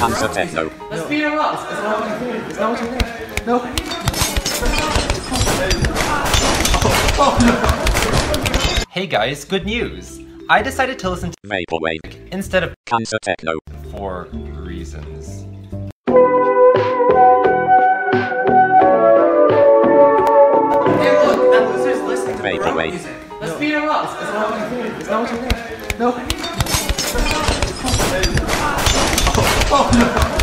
Cancer techno. Let's speed him up. It's not what you think. No. Hey guys, good news! I decided to listen to Vaporwave instead of Cancer techno for reasons. Hey look, that loser's listening to the wrong Vaporwave. music. Let's speed him up. It's not what you think. It's not what you think. No.